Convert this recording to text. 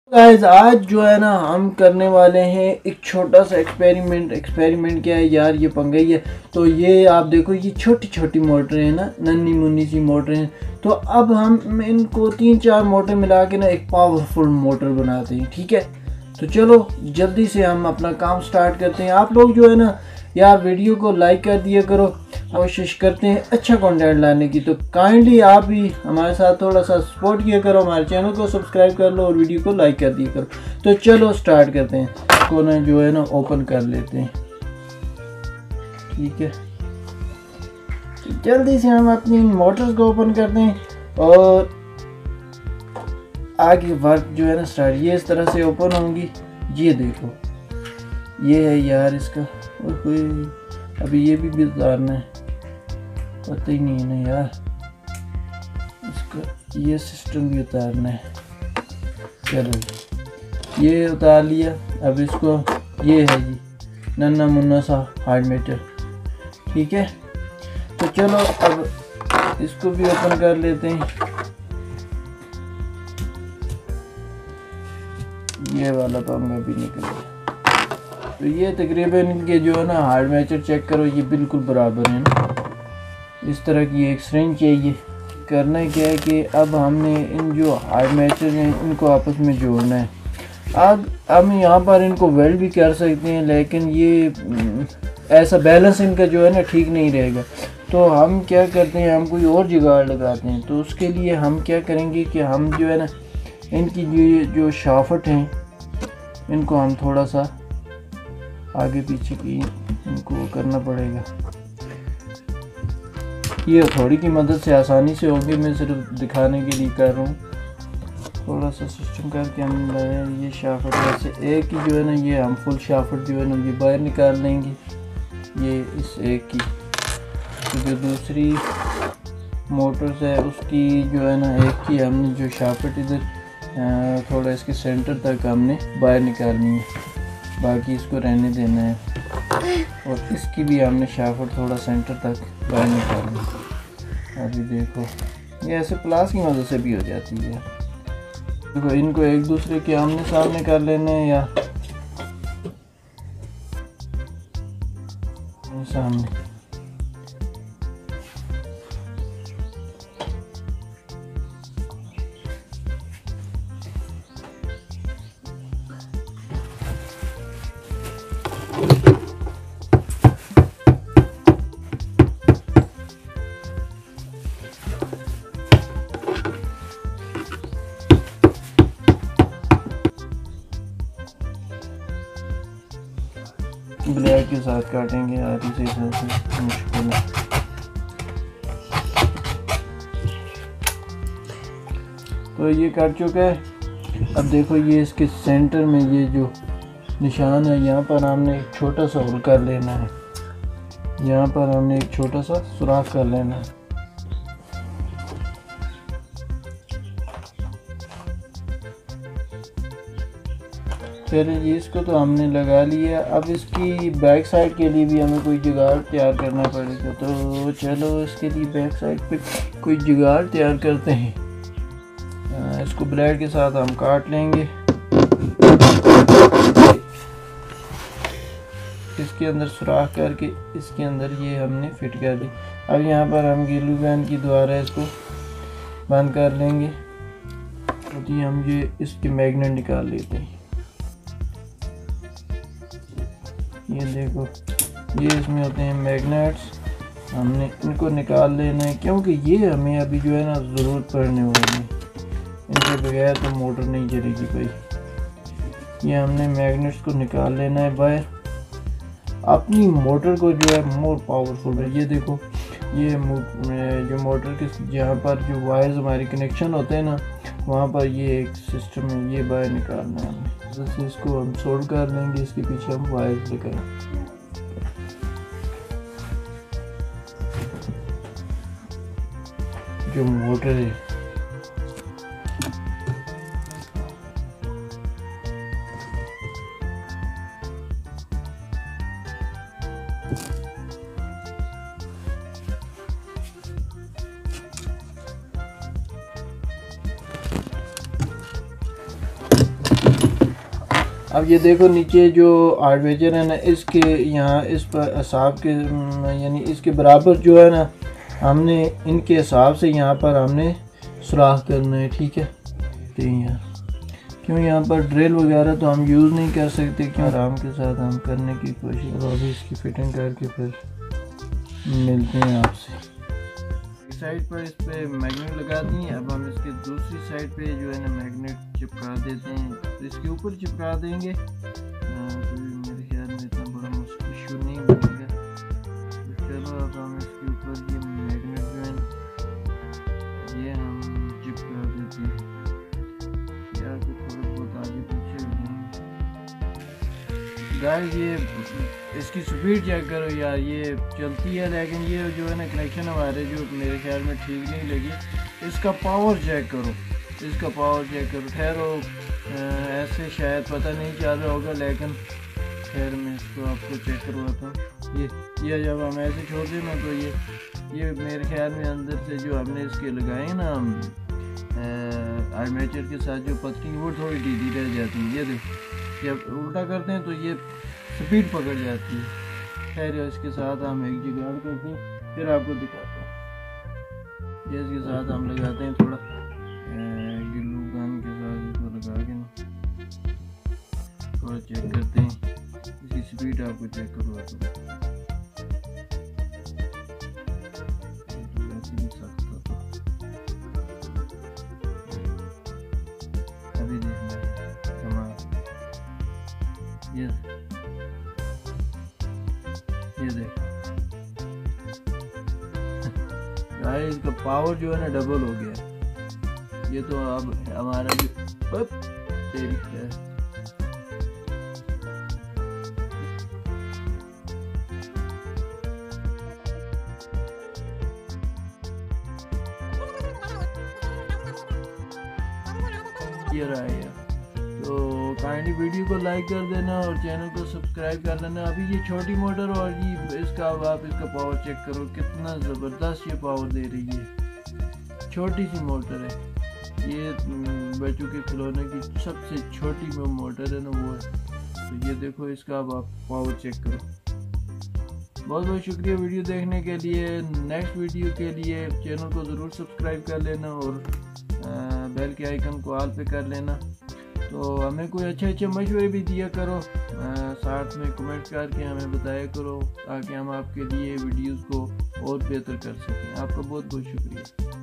Guys आज जो है ना हम करने वाले हैं एक छोटा सा एक्सपेरिमेंट क्या है यार, ये पंगा ही है। तो ये आप देखो, ये छोटी छोटी मोटरें हैं ना, नन्ही मुन्नी सी मोटरें हैं। तो अब हम इनको 3-4 मोटर मिला के ना एक पावरफुल मोटर बनाते हैं, ठीक है। तो चलो जल्दी से हम अपना काम स्टार्ट करते हैं। आप लोग जो है ना यार वीडियो को लाइक कर दिया करो, कोशिश करते हैं अच्छा कंटेंट लाने की। तो काइंडली आप भी हमारे साथ थोड़ा सा सपोर्ट किया करो, हमारे चैनल को सब्सक्राइब कर लो और वीडियो को लाइक कर दिया करो। तो चलो स्टार्ट करते हैं, इसको ना जो है ना ओपन कर लेते हैं, ठीक है। तो जल्दी से हम अपनी मोटर्स को ओपन करते हैं और आगे वर्क जो है ना स्टार्ट। ये इस तरह से ओपन होंगी, ये देखो ये है यार इसका। अभी ये भी उतारना है, पता ही नहीं है ना यार इसका, ये सिस्टम भी उतारना है। चलो ये उतार लिया। अब इसको, ये है जी नन्ना मुन्ना सा हार्ड मीटर, ठीक है। तो चलो अब इसको भी ओपन कर लेते हैं। ये वाला पंगा भी निकल गया। तो ये तकरीबन इनके जो है ना हार्ड मीटर चेक करो, ये बिल्कुल बराबर है ना। इस तरह की एक सिरिंज चाहिए। करना क्या है कि अब हमने इन जो हार्ड मीटर हैं इनको आपस में जोड़ना है। अब हम यहाँ पर इनको वेल्ड भी कर सकते हैं, लेकिन ये ऐसा बैलेंस इनका जो है ना ठीक नहीं रहेगा। तो हम क्या करते हैं, हम कोई और जुगाड़ लगाते हैं। तो उसके लिए हम क्या करेंगे कि हम जो है ना इनकी जो शाफ्ट हैं इनको हम थोड़ा सा आगे पीछे की इनको करना पड़ेगा। ये हथौड़ी की मदद से आसानी से होगी, मैं सिर्फ दिखाने के लिए कर रहा हूँ। थोड़ा सा सिस्टम करके हम ये शाफ्ट वैसे एक ही जो है ना, ये हम फुल शाफ्ट जो है ना ये बाहर निकाल लेंगे, ये इस एक की। तो जो दूसरी मोटर्स है उसकी जो है ना एक की हमने जो शाफ्ट इधर थोड़ा इसके सेंटर तक हमने बाहर निकालनी है, बाकी इसको रहने देना है। और इसकी भी हमने शाफ्ट थोड़ा सेंटर तक बाहर निकालनी है। अभी देखो ये ऐसे प्लास की मदद से भी हो जाती है। देखो इनको एक दूसरे के आमने सामने कर लेना है या सामने। ब्लेड के साथ काटेंगे, आधी से मुश्किल है। तो ये कट चुका है। अब देखो ये इसके सेंटर में ये जो निशान है, यहाँ पर हमने एक छोटा सा होल कर लेना है। यहाँ पर हमने एक छोटा सा सुराख कर लेना है। चलिए जी, इसको तो हमने लगा लिया। अब इसकी बैक साइड के लिए भी हमें कोई जुगाड़ तैयार करना पड़ेगा। तो चलो इसके लिए बैक साइड पे कोई जुगाड़ तैयार करते हैं। इसको ब्लेड के साथ हम काट लेंगे। इसके अंदर सुराख करके इसके अंदर ये हमने फिट कर दी। अब यहाँ पर हम ग्लू गन की द्वारा इसको बंद कर लेंगे। तो ये हम ये इसके मैग्नेट निकाल लेते हैं। ये देखो ये इसमें होते हैं मैग्नेट्स, हमने इनको निकाल लेना है क्योंकि ये हमें अभी जो है ना ज़रूरत पड़ने वाली है। इनके बगैर तो मोटर नहीं चलेगी भाई। ये हमने मैग्नेट्स को निकाल लेना है बाहर। अपनी मोटर को जो है मोर पावरफुल है। ये देखो ये जो मोटर के जहाँ पर जो वायर्स हमारे कनेक्शन होते हैं ना, वहाँ पर ये एक सिस्टम है, ये बाहर निकालना है हमें। जैसे इसको हम सोल्ड कर लेंगे, इसके पीछे हम वायर्स लगाएंगे। जो मोटर है अब ये देखो नीचे जो आर्मेचर है ना, इसके यहाँ इस पर हिसाब के यानी इसके बराबर जो है ना, हमने इनके हिसाब से यहाँ पर हमने सुराख करना है। ठीक है, तो यार क्यों यहाँ पर ड्रिल वगैरह तो हम यूज़ नहीं कर सकते, क्यों आराम के साथ हम करने की कोशिश। तो अभी इसकी फिटिंग करके फिर मिलते हैं आपसे। इस साइड पर इस पे मैग्नेट लगा दी है। अब हम इसके दूसरी साइड पे जो है ना मैग्नेट चिपका देते हैं। तो इसके ऊपर चिपका देंगे तो मेरे ख्याल में इतना बड़ा मुश्किल इशू नहीं बनेगा। तो चलो अब हम इसके ऊपर ये मैग्नेट जो है ये हम चिपका देते हैं। यार तो थोड़ा बहुत आगे पीछे हो जाएंगे। गाइस ये इसकी स्पीड चेक करो यार, ये चलती है लेकिन ये जो है ना कनेक्शन हमारे जो मेरे ख्याल में ठीक नहीं लगी। इसका पावर चेक करो, इसका पावर चेक करो। ठहरो, ऐसे शायद पता नहीं चल रहा होगा लेकिन खैर मैं इसको आपको चेक करवाता हूँ। ये जब हम ऐसे छोड़ दें ना तो ये मेरे ख्याल में अंदर से जो हमने इसके लगाए ना आर्मेचर के साथ जो पत्ती वो थोड़ी ढीली रह जाती है। ये देखो जब उल्टा करते हैं तो ये स्पीड पकड़ जाती है। खैर इसके साथ हम एक जुगाड़ करते हैं, फिर आपको दिखाता हूँ। ये इसके साथ हम लगाते हैं थोड़ा ग्लू गन के साथ इसको लगा के ना थोड़ा चेक करते हैं। इसकी स्पीड आपको चेक करवाता हूँ। अभी देखना है कमाल। ये देख गाइस, इसका पावर जो है ना डबल हो गया। ये तो अब हमारा जो तेरी है ये रहा है। तो काइंडली वीडियो को लाइक कर देना और चैनल को सब्सक्राइब कर लेना। अभी ये छोटी मोटर और ये इसका अब आप इसका पावर चेक करो, कितना ज़बरदस्त ये पावर दे रही है। छोटी सी मोटर है ये, बच्चों के खिलौने की सबसे छोटी जो मोटर है ना वो है। तो ये देखो इसका अब आप पावर चेक करो। बहुत बहुत शुक्रिया वीडियो देखने के लिए। नेक्स्ट वीडियो के लिए चैनल को ज़रूर सब्सक्राइब कर लेना और बेल के आइकन को ऑल पे कर लेना। तो हमें कोई अच्छे मशवरे भी दिया करो, साथ में कमेंट करके हमें बताया करो ताकि हम आपके लिए वीडियोस को और बेहतर कर सकें। आपका बहुत बहुत शुक्रिया।